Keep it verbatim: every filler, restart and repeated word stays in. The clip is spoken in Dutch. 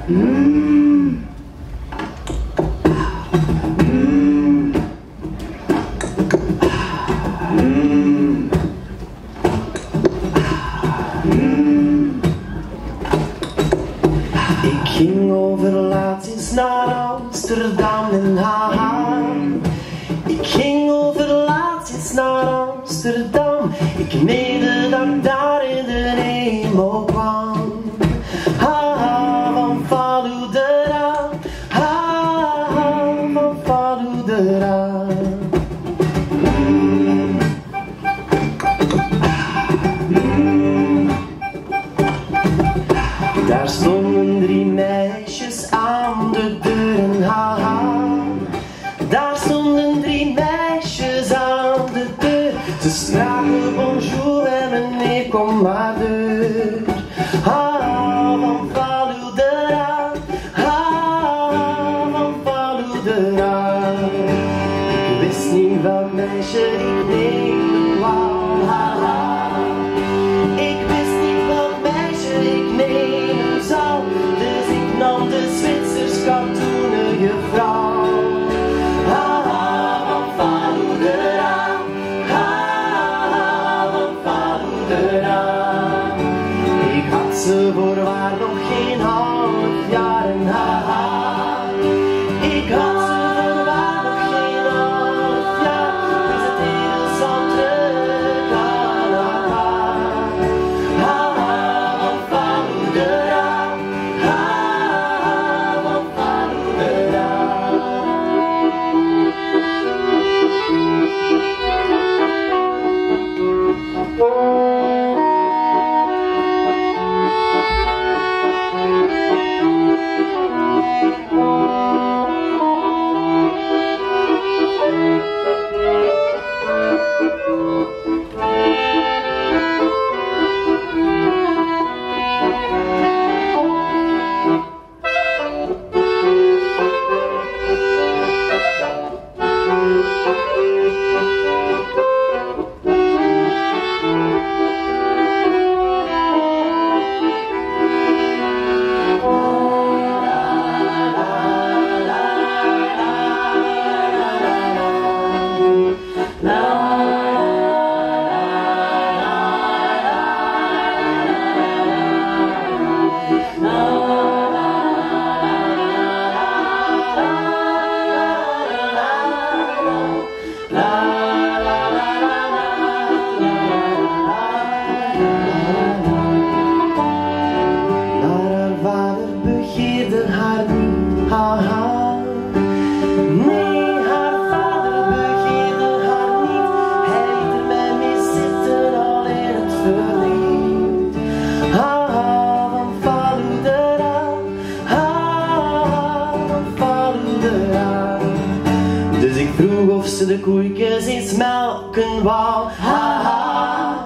Mm. Mm. Mm. Mm. Ik ging over laatst naar Amsterdam en haha. Ik ging over laatst naar Amsterdam. Ik meende dat ik daar in de hemel kwam. Ha, van Faludera, ha, van Faludera. Mm. Mm. Daar stonden drie meisjes aan de deur, haha. Daar stonden drie meisjes aan de deur. Ze spraken bonjour en meneer kom maar deur. Ha, van Faludera, ha, van Faludera. Ik wist niet welk meisje ik nemen wou, haha. Ik wist niet welk meisje ik nemen zou. Dus ik nam de Zwitsers katoenen juffrouw. Ik had ze voorwaar nog geen half jaar en haha. Ik had ze voorwaar nog geen half jaar. Dus het hele zand terug aan haha. Haha, van Faludera, haha, van Faludera. Haar niet, haha. Nee, haar vader begeerde haar niet. Hij liet er mij mee zitten al in het verdriet. Haha, van Faludera, haha, van Faludera. Dus ik vroeg of ze de koeikens eens melken wou, haha.